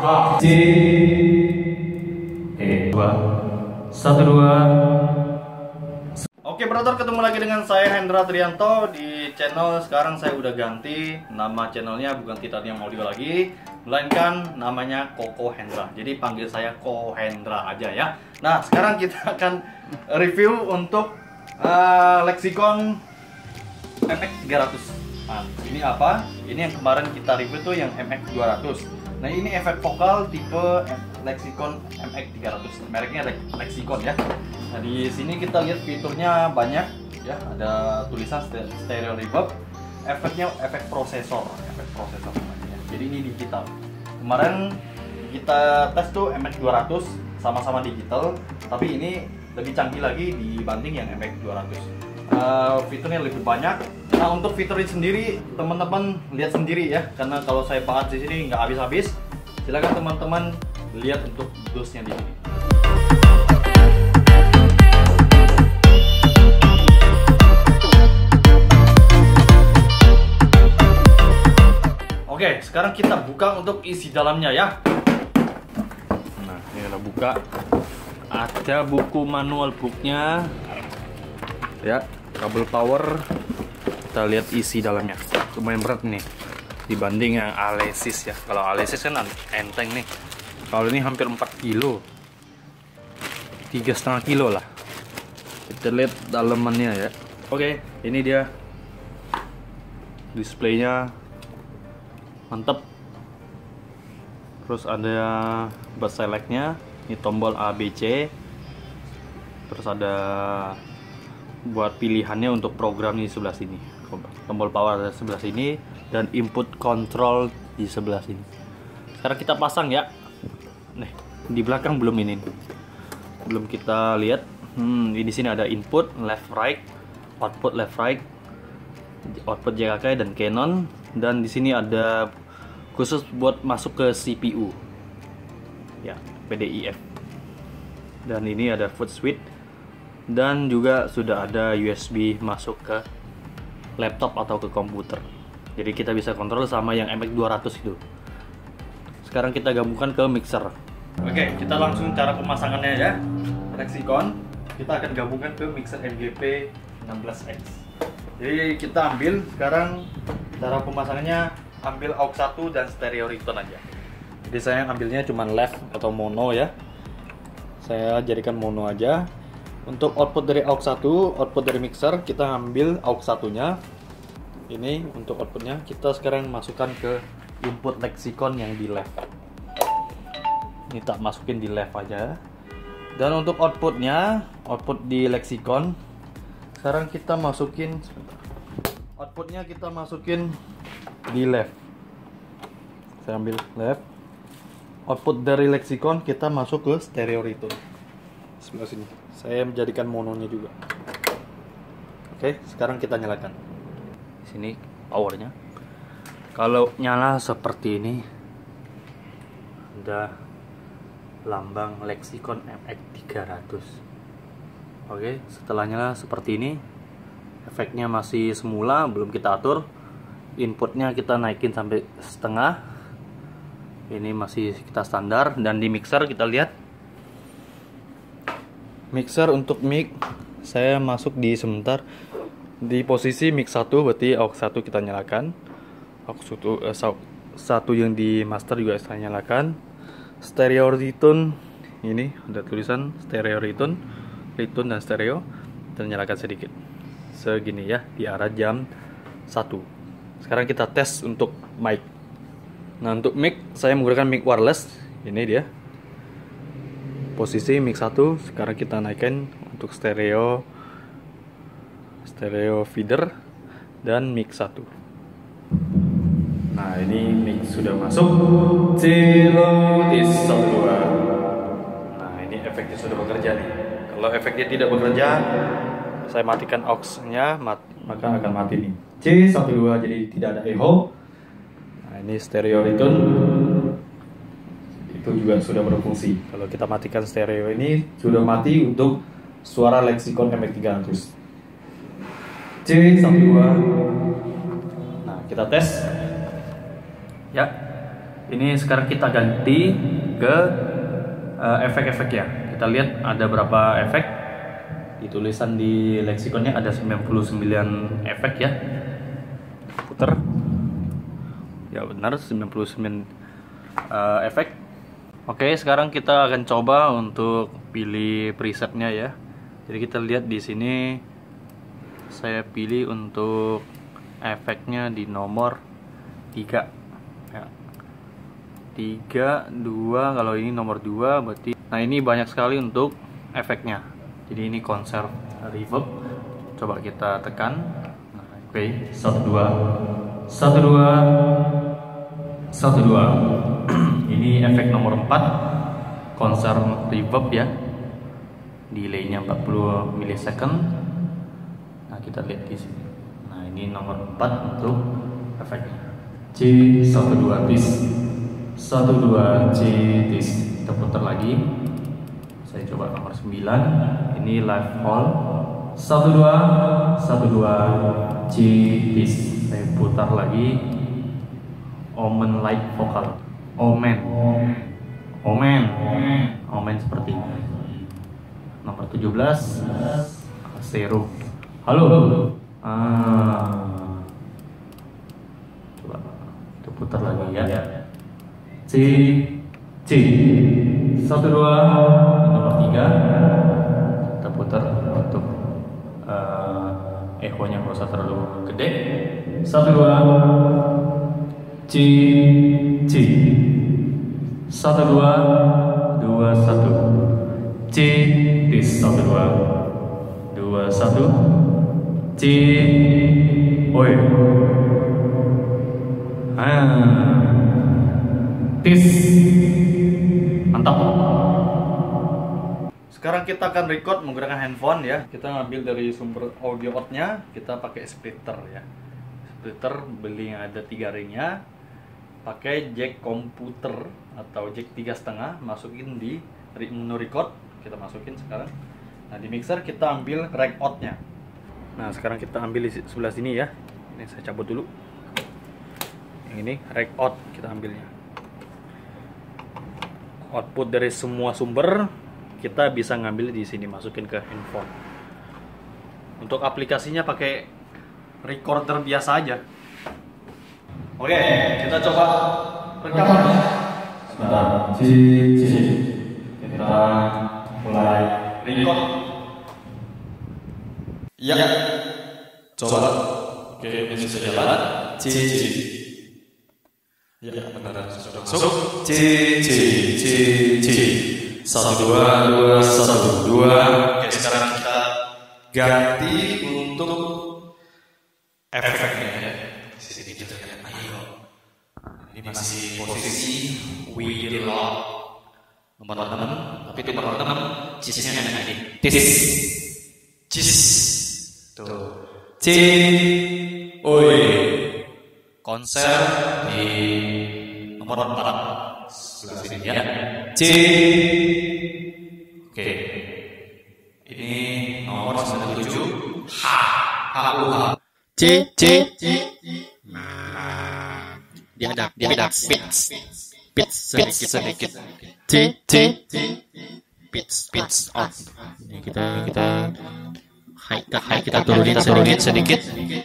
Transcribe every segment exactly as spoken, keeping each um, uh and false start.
H. C. E. Dua. Satu dua. Oke brother, ketemu lagi dengan saya Hendra Trianto di channel. Sekarang saya udah ganti nama channelnya, bukan Titanium Audio lagi, melainkan namanya Koko Hendra. Jadi panggil saya Ko Hendra aja ya. Nah sekarang kita akan review untuk uh, Lexicon M X tiga ratus. Nah, ini apa? Ini yang kemarin kita review tuh yang M X dua ratus. Nah ini efek vokal tipe Lexicon M X tiga ratus. Mereknya Lexicon ya. Nah di sini kita lihat fiturnya banyak ya. Ada tulisan stereo reverb. Efeknya efek prosesor, efek prosesor namanya. Jadi ini digital. Kemarin kita tes tuh M X dua ratus sama-sama digital, tapi ini lebih canggih lagi dibanding yang M X dua ratus. Uh, fiturnya lebih banyak. Nah untuk fitur ini sendiri teman-teman lihat sendiri ya, karena kalau saya bahas di sini nggak habis-habis. Silakan teman-teman lihat untuk dosnya di sini. Oke, sekarang kita buka untuk isi dalamnya ya. Nah ini kita buka. Ada buku manual booknya ya, kabel power. Kita lihat isi dalamnya, lumayan berat nih dibanding yang Alesis ya. Kalau Alesis kan enteng nih, kalau ini hampir empat kilo, tiga setengah kilo lah. Kita lihat dalamannya ya. Oke, ini dia displaynya, mantep. Terus ada bass selectnya, ini tombol A B C. Terus ada buat pilihannya untuk program di sebelah sini, tombol power di sebelah sini, dan input control di sebelah sini. Sekarang kita pasang ya. Nih di belakang belum ini, belum kita lihat. Hmm, di sini ada input left right, output left right, output J K K dan Canon, dan di sini ada khusus buat masuk ke C P U ya, P D I F. Dan ini ada foot switch, dan juga sudah ada U S B masuk ke laptop atau ke komputer. Jadi kita bisa kontrol sama yang M X dua ratus itu. Sekarang kita gabungkan ke mixer. Oke, kita langsung cara pemasangannya ya. Lexicon kita akan gabungkan ke mixer M G P enam belas X. Jadi kita ambil sekarang cara pemasangannya, ambil aux satu dan stereo return aja. Jadi saya ambilnya cuma left atau mono ya. Saya jadikan mono aja. Untuk output dari aux satu, output dari mixer, kita ambil aux satunya. Ini untuk outputnya, kita sekarang masukkan ke input Lexicon yang di left. Ini tak masukin di left aja. Dan untuk outputnya, output di Lexicon, sekarang kita masukin, outputnya kita masukin di left. Saya ambil left. Output dari Lexicon kita masuk ke stereo return sebelah sini. Saya menjadikan mononya juga. Oke, sekarang kita nyalakan. Di sini powernya. Kalau nyala seperti ini, ada lambang Lexicon M X tiga ratus. Oke, setelah nyala seperti ini, efeknya masih semula, belum kita atur. Inputnya kita naikin sampai setengah. Ini masih kita standar. Dan di mixer kita lihat, mixer untuk mic saya masuk di sebentar di posisi mic satu, berarti aux satu kita nyalakan, aux satu, eh, satu yang di master juga saya nyalakan. Stereo return, ini ada tulisan stereo return, return dan stereo, dan nyalakan sedikit segini ya di arah jam satu. Sekarang kita tes untuk mic. Nah untuk mic saya menggunakan mic wireless, ini dia posisi mic satu. Sekarang kita naikkan untuk stereo stereo feeder dan mic satu. Nah ini mic sudah masuk. Satu dua. Nah ini efeknya sudah bekerja nih. Kalau efeknya tidak bekerja, saya matikan aux-nya, mat maka akan mati nih. C satu dua, jadi tidak ada echo. Nah ini stereo return itu juga sudah berfungsi. Kalau kita matikan stereo ini, sudah mati untuk suara Lexicon M X tiga ratus. C satu dua. Nah kita tes ya. Ini sekarang kita ganti ke uh, efek-efek ya. Kita lihat ada berapa efek. Di tulisan di leksikonnya ada sembilan puluh sembilan efek ya. Putar. Ya benar, sembilan puluh sembilan uh, efek. Oke, sekarang kita akan coba untuk pilih presetnya ya. Jadi kita lihat di sini saya pilih untuk efeknya di nomor tiga ya. tiga, dua, kalau ini nomor dua berarti. Nah, ini banyak sekali untuk efeknya. Jadi ini konser reverb. Coba kita tekan. Nah, oke, okay. satu dua. satu dua. satu dua. Ini efek nomor empat. Konser reverb ya. Delaynya empat puluh milisecond. Nah, kita lihat di sini. Nah, ini nomor empat untuk efeknya. C satu dua tis. satu dua C tis. Kita putar lagi. Saya coba nomor sembilan. Ini live hall. satu dua satu dua C tis. Saya putar lagi. Omen light vokal. Omen. Omen. Omen seperti ini. Nomor tujuh belas Zero. Halo. Ah. Coba kita putar lagi ya. C C satu dua. Nomor tiga kita putar untuk uh, echo-nya nggak usah terlalu gede. Satu dua. C C satu dua dua satu. C tis satu dua dua satu. C oi. Ah. Tis. Mantap. Sekarang kita akan record menggunakan handphone ya. Kita ngambil dari sumber audio outnya, kita pakai splitter ya. Splitter beli yang ada tiga ringnya. Pakai jack komputer atau jack tiga setengah, masukin di menu record, kita masukin sekarang. Nah, di mixer kita ambil rack out-nya. Nah, sekarang kita ambil di sebelah sini ya. Ini saya cabut dulu. Yang ini rack out kita ambilnya. Output dari semua sumber kita bisa ngambil di sini, masukin ke handphone. Untuk aplikasinya pakai recorder biasa aja. Oke, kita coba rekaman. Sebentar, sisi, sisi. Kita mulai record. Ya, coba. Oke, ini sudah jalan. Cici. Ya, benar. Sudah masuk. Cici, cici. Satu dua dua satu dua. Oke, sekarang kita ganti untuk efeknya ya. Sisi kita lihat. Ayo. Ini masih posisi we lock nomor enam, tapi itu nomor enam cisnya yang ini. Tis. Cis. Tuh. C. Oi. Konser di nomor empat sebelah sini ya. C. Oke. Ini nomor sembilan puluh tujuh. H. H U H. C C. Nah, dia ada dia ada pitch pitch sedikit sedikit. C C. Pitch pitch off. Ini kita kita high high kita turunin turunin sedikit.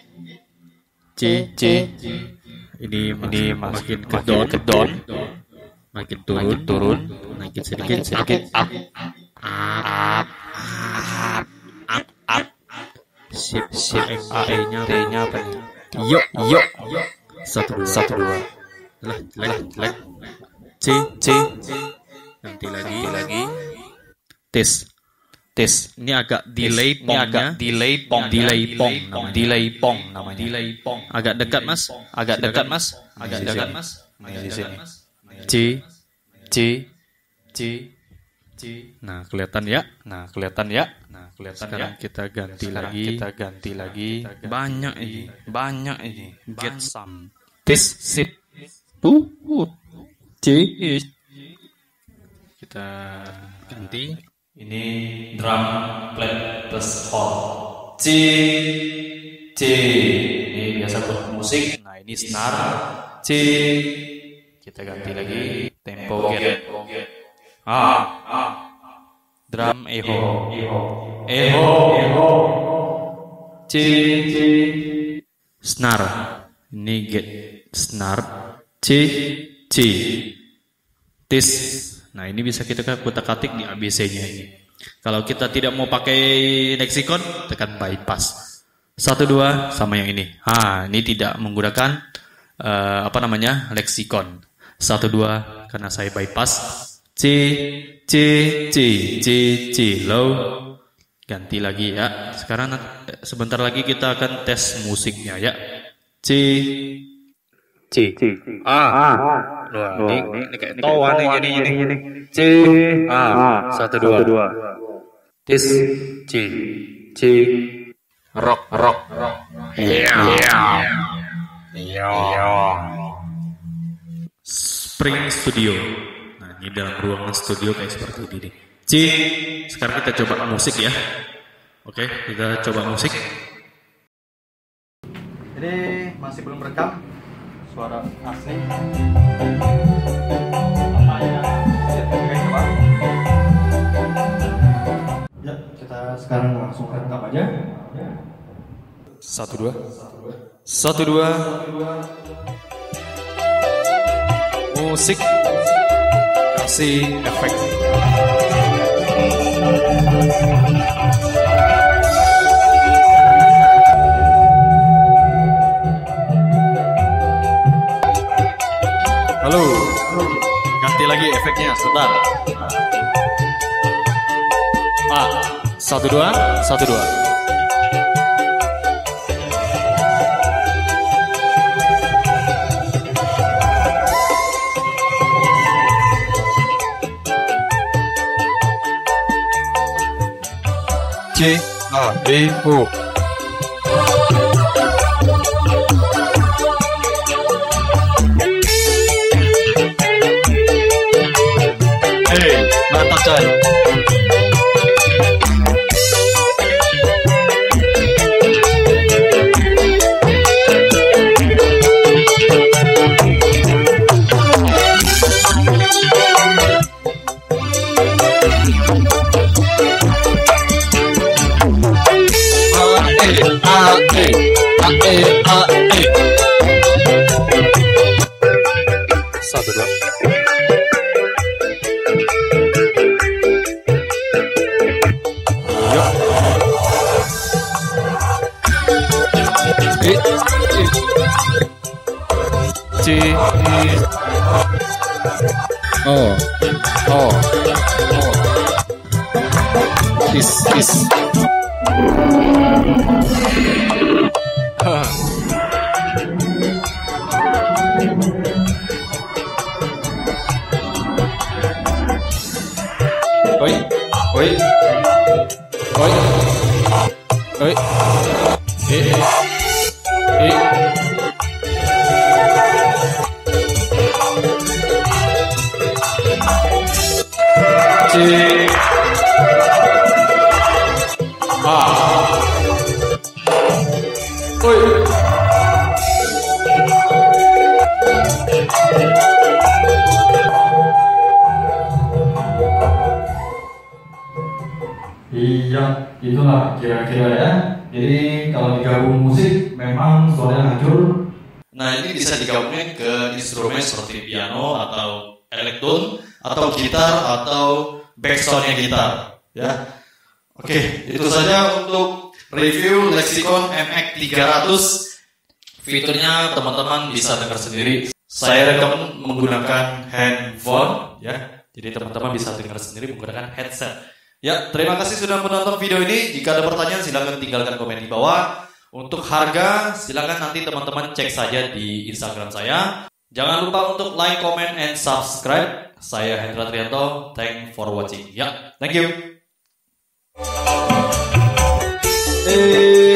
C C. Ini ini makin ke down ke down. Makin turun turun. Makin sedikit sedikit up up up up up. Sip sip A-nya T-nya apa nih? Yuk yuk. Satu dua satu dua. Lah lah lah. C C. Nanti lagi lagi. Tes tes. Ini agak delay pong, ini agak delay pong, delay pong, delay pong namanya. Delay pong. Agak dekat mas, agak dekat mas, agak dekat mas. Di sini. C C C C. Nah kelihatan ya, nah kelihatan ya, nah kelihatan. Sekarang ya. Kita ganti Sekarang lagi, kita ganti lagi. Banyak ini, banyak ini. Get some. Tes sit. Uh, uh. C. Kita ganti. Ini drum flat plus hall. C C. Ini biasa buat musik. Nah ini snare. C kita ganti lagi tempo get. Ah, drum echo, echo, C, snare, ini get snare, C, C, tis. Nah ini bisa kita kutak-katik di A B C-nya ini. Kalau kita tidak mau pakai leksikon, tekan bypass. Satu dua sama yang ini. Ah, ini tidak menggunakan uh, apa namanya leksikon. Satu dua karena saya bypass. C, C, C, C, C, low. Ganti lagi ya. Sekarang sebentar lagi kita akan tes musiknya ya. C, C, ah, wah, ini, ini kayak tawa nih jadi ini. C, ah, satu dua. Tis, C, C, rock, rock, rock. Iya, iya, iya. Spring Studio. Nah, ini dalam ruangan studio kayak seperti ini. C, sekarang kita coba musik ya. Oke, kita coba musik. Ini masih belum rekam suara asli. Ya, kita sekarang langsung rekam aja. Satu dua, satu dua. Musik kasih efek. Halo, ganti lagi efeknya, sebentar. Ah, satu dua, satu dua. C A B O. Hey, mantap coy. A E A E A E. Satu dua. Yuk. E C O O O. Is is. Oi, oi, oi, oi, eh, eh, eh. C, A, oi. Iya, itulah kira-kira ya. Jadi kalau digabung musik memang suaranya hancur. Nah ini bisa digabungin ke instrumen seperti piano atau elektron atau gitar atau backsoundnya gitar. Ya, oke itu saja untuk review Lexicon M X tiga ratus. Fiturnya teman-teman bisa dengar sendiri. Saya rekam menggunakan handphone, ya. Jadi teman-teman bisa dengar sendiri menggunakan headset. Ya, terima kasih sudah menonton video ini. Jika ada pertanyaan silakan tinggalkan komen di bawah. Untuk harga silakan nanti teman-teman cek saja di Instagram saya. Jangan lupa untuk like, comment, and subscribe. Saya Hendra Trianto. Thanks for watching. Ya, thank you. Hey.